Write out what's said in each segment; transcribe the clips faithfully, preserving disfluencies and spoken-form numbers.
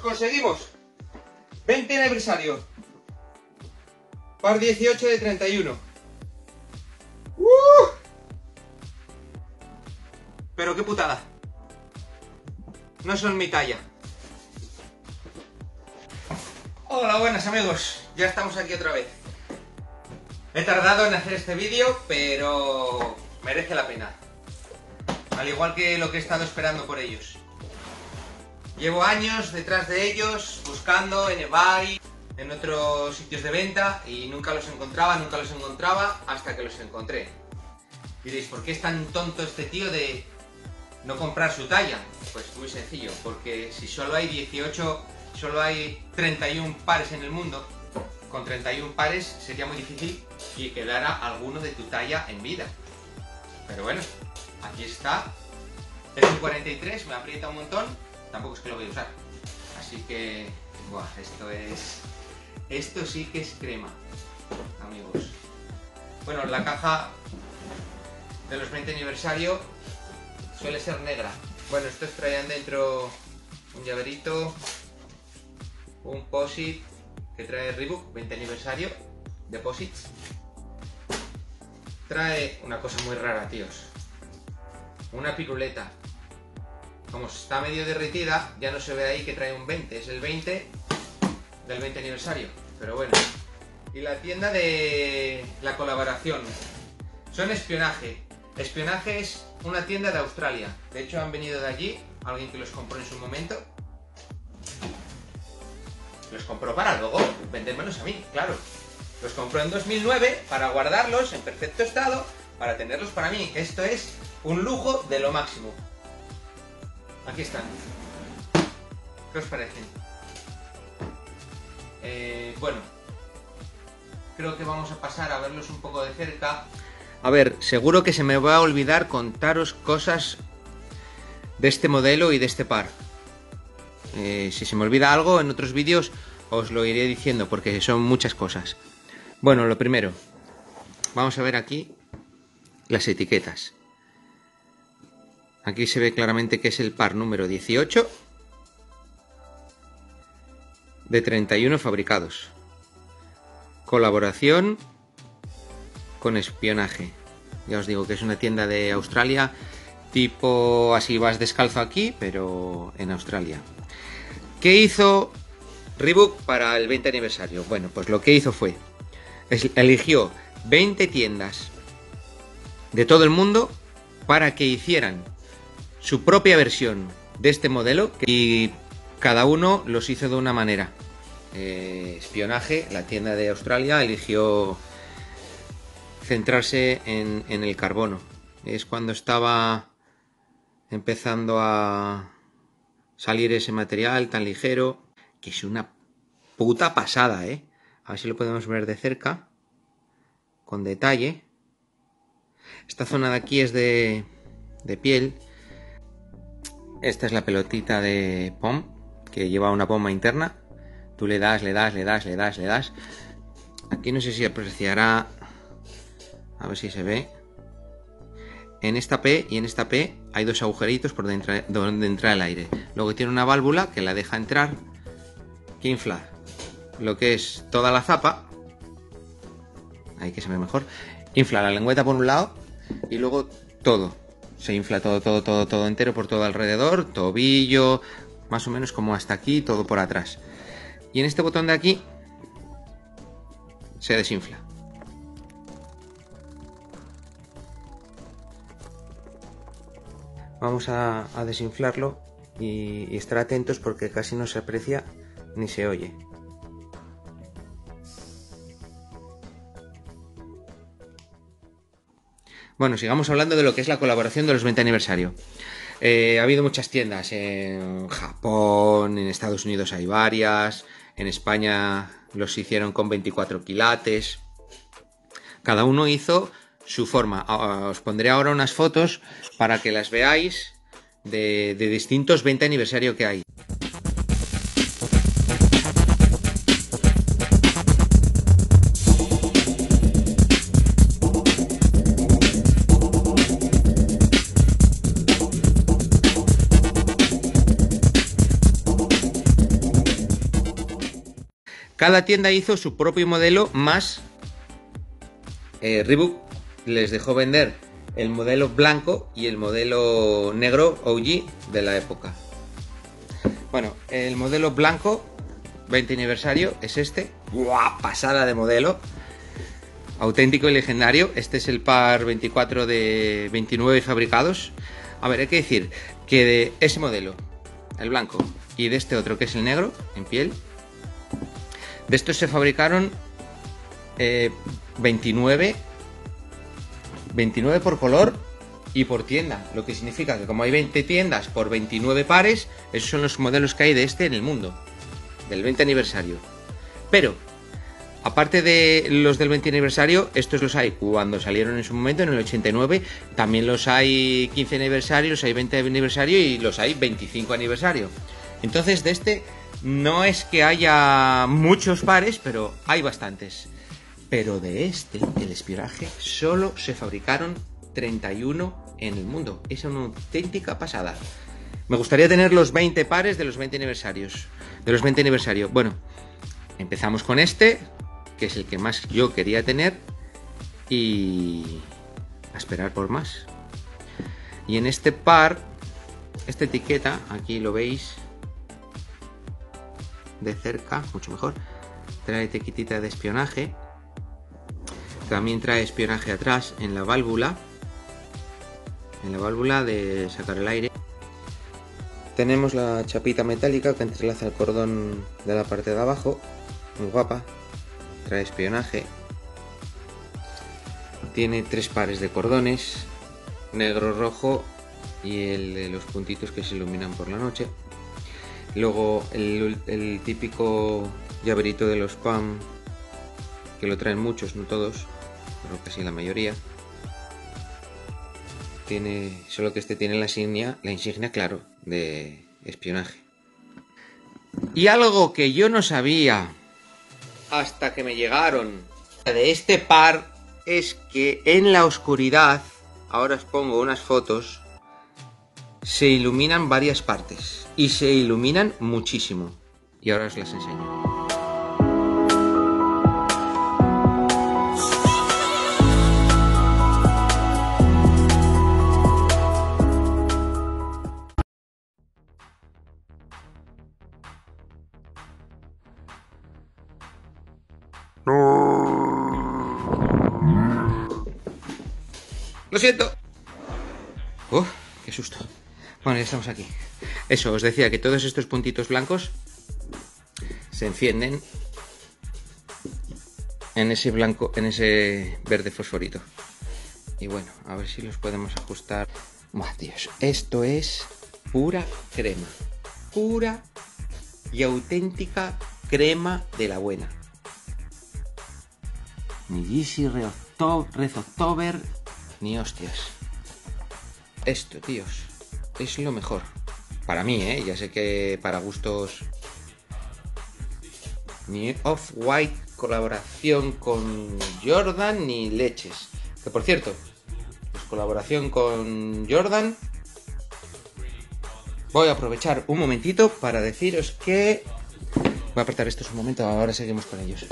conseguimos veinte aniversario. Par dieciocho de treinta y uno. ¡Uh! Pero qué putada. No son mi talla. Hola, buenas amigos. Ya estamos aquí otra vez. He tardado en hacer este vídeo, pero merece la pena. Al igual que lo que he estado esperando por ellos. Llevo años detrás de ellos, buscando en eBay, en otros sitios de venta, y nunca los encontraba, nunca los encontraba, hasta que los encontré. Diréis, ¿por qué es tan tonto este tío de no comprar su talla? Pues muy sencillo, porque si solo hay dieciocho, solo hay treinta y uno pares en el mundo, con treinta y uno pares sería muy difícil que quedara alguno de tu talla en vida. Pero bueno, aquí está. Es un cuarenta y tres, me aprieta un montón, tampoco es que lo voy a usar. Así que, buah, esto es... Esto sí que es crema, amigos. Bueno, la caja de los veinte aniversario suele ser negra. Bueno, estos traían dentro un llaverito, un posit que trae Reebok, veinte aniversario, deposits. Trae una cosa muy rara, tíos. Una piruleta. Como está medio derretida, ya no se ve ahí que trae un veinte. Es el veinte del veinte aniversario. Pero bueno. Y la tienda de la colaboración. Son espionaje. Espionaje es una tienda de Australia. De hecho han venido de allí. Alguien que los compró en su momento. Los compró para luego vendérmelos a mí, claro. Los compró en dos mil nueve para guardarlos en perfecto estado, para tenerlos para mí. Esto es un lujo de lo máximo. Aquí están. ¿Qué os parecen? Eh, bueno, creo que vamos a pasar a verlos un poco de cerca. A ver, seguro que se me va a olvidar contaros cosas de este modelo y de este par. Eh, si se me olvida algo en otros vídeos os lo iré diciendo porque son muchas cosas. Bueno, lo primero, vamos a ver aquí las etiquetas. Aquí se ve claramente que es el par número dieciocho de treinta y uno fabricados. Colaboración con espionaje. Ya os digo que es una tienda de Australia, tipo así vas descalzo aquí, pero en Australia. ¿Qué hizo Reebok para el veinte aniversario? Bueno, pues lo que hizo fue, eligió veinte tiendas de todo el mundo para que hicieran su propia versión de este modelo y cada uno los hizo de una manera. Eh, espionaje, la tienda de Australia eligió centrarse en, en el carbono. Es cuando estaba empezando a salir ese material tan ligero, que es una puta pasada, ¿eh? A ver si lo podemos ver de cerca, con detalle. Esta zona de aquí es de, de piel. Esta es la pelotita de P O M, que lleva una bomba interna. Tú le das, le das, le das, le das, le das. Aquí no sé si apreciará, a ver si se ve. En esta P y en esta P hay dos agujeritos por donde, donde entra el aire. Luego tiene una válvula que la deja entrar, que infla lo que es toda la zapa. Ahí que se ve mejor. Infla la lengüeta por un lado y luego todo. Se infla todo, todo, todo, todo entero por todo alrededor. Tobillo, más o menos como hasta aquí, todo por atrás. Y en este botón de aquí se desinfla. Vamos a, a desinflarlo y, y estar atentos porque casi no se aprecia ni se oye. Bueno, sigamos hablando de lo que es la colaboración de los veinte aniversario. Eh, ha habido muchas tiendas en Japón, en Estados Unidos hay varias, en España los hicieron con veinticuatro quilates. Cada uno hizo su forma. Os pondré ahora unas fotos para que las veáis de, de distintos veinte aniversario que hay. Cada tienda hizo su propio modelo, más eh, Reebok les dejó vender el modelo blanco y el modelo negro O G de la época. Bueno, el modelo blanco veinte aniversario es este. ¡Guau! Pasada de modelo. Auténtico y legendario. Este es el par veinticuatro de veintinueve fabricados. A ver, hay que decir que de ese modelo, el blanco, y de este otro que es el negro, en piel, de estos se fabricaron eh, veintinueve, veintinueve por color y por tienda, lo que significa que como hay veinte tiendas por veintinueve pares, esos son los modelos que hay de este en el mundo, del veinte aniversario. Pero, aparte de los del veinte aniversario, estos los hay cuando salieron en su momento, en el ochenta y nueve, también los hay quince aniversario, los hay veinte aniversario y los hay veinticinco aniversario. Entonces, de este no es que haya muchos pares, pero hay bastantes. Pero de este, el espionaje, solo se fabricaron treinta y uno en el mundo. Es una auténtica pasada. Me gustaría tener los veinte pares de los veinte aniversarios. De los veinte aniversarios. Bueno, empezamos con este, que es el que más yo quería tener, y a esperar por más. Y en este par, esta etiqueta, aquí lo veis de cerca, mucho mejor, trae etiquetita de espionaje. También trae espionaje atrás en la válvula, en la válvula de sacar el aire. Tenemos la chapita metálica que entrelaza el cordón de la parte de abajo, muy guapa. Trae espionaje. Tiene tres pares de cordones, negro, rojo y el de los puntitos que se iluminan por la noche. Luego el, el típico llaverito de los P A M, que lo traen muchos, no todos, pero casi la mayoría. Tiene, solo que este tiene la insignia, la insignia, claro, de espionaje. Y algo que yo no sabía hasta que me llegaron de este par es que en la oscuridad, ahora os pongo unas fotos, se iluminan varias partes y se iluminan muchísimo. Y ahora os las enseño. Lo siento. ¡Oh, qué susto! Bueno, ya estamos aquí. Eso, os decía que todos estos puntitos blancos se encienden en ese blanco, en ese verde fosforito. Y bueno, a ver si los podemos ajustar. ¡Buah, Dios! Esto es pura crema. Pura y auténtica crema de la buena. Ni Yeezy Red October, ni hostias. Esto, tíos, es lo mejor. Para mí, ¿eh? Ya sé que para gustos... Ni Off-White colaboración con Jordan, ni leches. Que por cierto, pues colaboración con Jordan. Voy a aprovechar un momentito para deciros que... Voy a apretar estos un momento, ahora seguimos con ellos.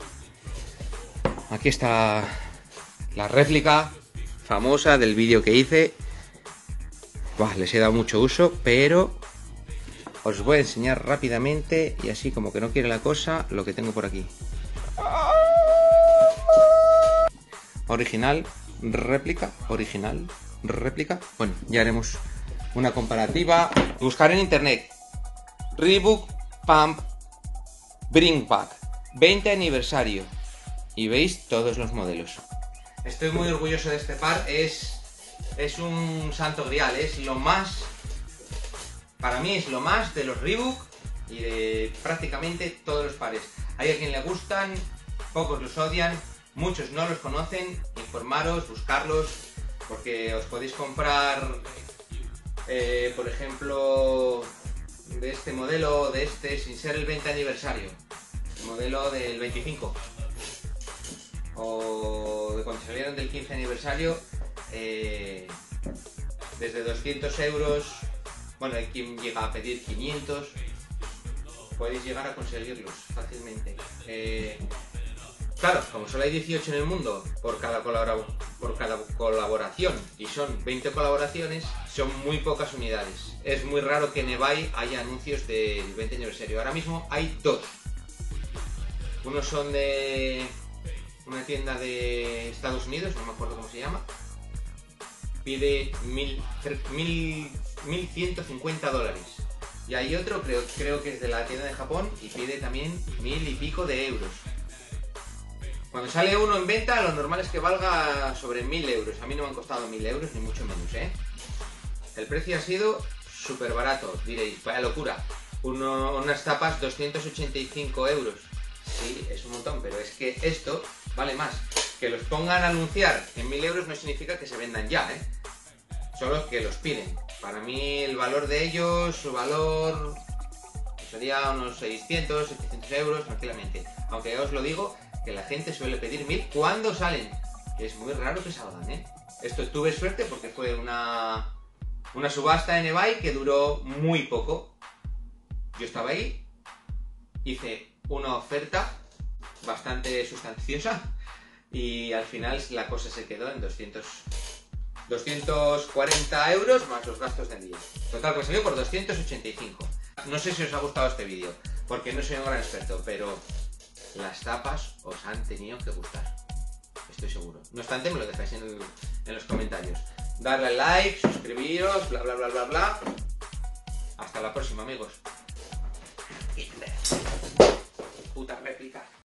Aquí está la réplica famosa del vídeo que hice. Buah, les he dado mucho uso, pero os voy a enseñar rápidamente, y así como que no quiere la cosa, lo que tengo por aquí. Original, réplica, original, réplica. Bueno, ya haremos una comparativa. Buscar en internet Reebok Pump Bring Back veinte aniversario y veis todos los modelos. Estoy muy orgulloso de este par. Es, es un santo grial. Es lo más, para mí es lo más de los Reebok y de prácticamente todos los pares. Hay a quien le gustan, pocos los odian, muchos no los conocen. Informaros, buscarlos, porque os podéis comprar, eh, por ejemplo, de este modelo, de este, sin ser el veinte aniversario, el modelo del veinticinco, o de cuando salieron del quince aniversario, eh, desde doscientos euros. Bueno, hay quien llega a pedir quinientos. podéis llegar a conseguirlos fácilmente. Eh, claro, como solo hay dieciocho en el mundo por cada, colabora por cada colaboración y son veinte colaboraciones, son muy pocas unidades. Es muy raro que en eBay haya anuncios del veinte aniversario. Ahora mismo hay dos. Unos son de una tienda de Estados Unidos, no me acuerdo cómo se llama. Pide mil, mil, mil ciento cincuenta dólares. Y hay otro, creo, creo que es de la tienda de Japón, y pide también mil y pico de euros. Cuando sale uno en venta, lo normal es que valga sobre mil euros. A mí no me han costado mil euros, ni mucho menos, ¿eh? El precio ha sido súper barato, diréis, vaya locura. Uno, unas tapas doscientos ochenta y cinco euros. Sí, es un montón, pero es que esto vale más. Que los pongan a anunciar en mil euros no significa que se vendan ya, ¿eh? Solo que los piden. Para mí el valor de ellos, su valor sería unos seiscientos, setecientos euros tranquilamente. Aunque ya os lo digo, que la gente suele pedir mil cuando salen. Que es muy raro que salgan, ¿eh? Esto tuve suerte porque fue una, una subasta en eBay que duró muy poco. Yo estaba ahí, hice una oferta bastante sustanciosa y al final la cosa se quedó en doscientos, doscientos cuarenta euros más los gastos de envío. Total, pues salió por doscientos ochenta y cinco. No sé si os ha gustado este vídeo, porque no soy un gran experto, pero las tapas os han tenido que gustar. Estoy seguro. No obstante, me lo dejáis en, el, en los comentarios. Darle al like, suscribiros, bla bla bla bla bla. Hasta la próxima, amigos. Puta réplica.